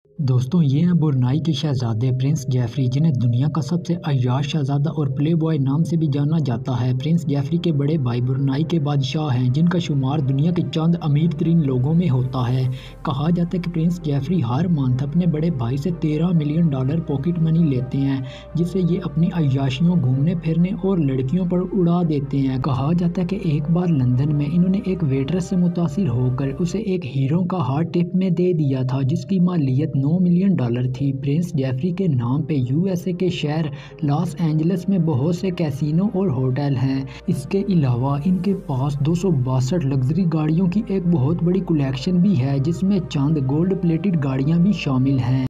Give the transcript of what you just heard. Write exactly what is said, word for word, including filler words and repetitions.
दोस्तों ये हैं ब्रुनाई के शहजादे प्रिंस जेफरी, जिन्हें दुनिया का सबसे अय्याश शहजादा और प्लेबॉय नाम से भी जाना जाता है। प्रिंस जेफरी के बड़े भाई ब्रुनाई के बादशाह हैं, जिनका शुमार दुनिया के चंद अमीर तरीन लोगों में होता है। कहा जाता है कि प्रिंस जेफरी हर मंथ अपने बड़े भाई से तेरह मिलियन डॉलर पॉकेट मनी लेते हैं, जिससे ये अपनी अय्याशियों, घूमने फिरने और लड़कियों पर उड़ा देते हैं। कहा जाता है कि एक बार लंदन में इन्होंने एक वेट्रेस से मुतासिर होकर उसे एक हीरो का हार टिप में दे दिया था, जिसकी मालियत नौ मिलियन डॉलर थी। प्रिंस जेफरी के नाम पे यूएसए के शहर लॉस एंजल्स में बहुत से कैसीनो और होटल हैं। इसके अलावा इनके पास दो सौ बासठ लग्जरी गाड़ियों की एक बहुत बड़ी कलेक्शन भी है, जिसमें चंद गोल्ड प्लेटेड गाड़ियां भी शामिल हैं।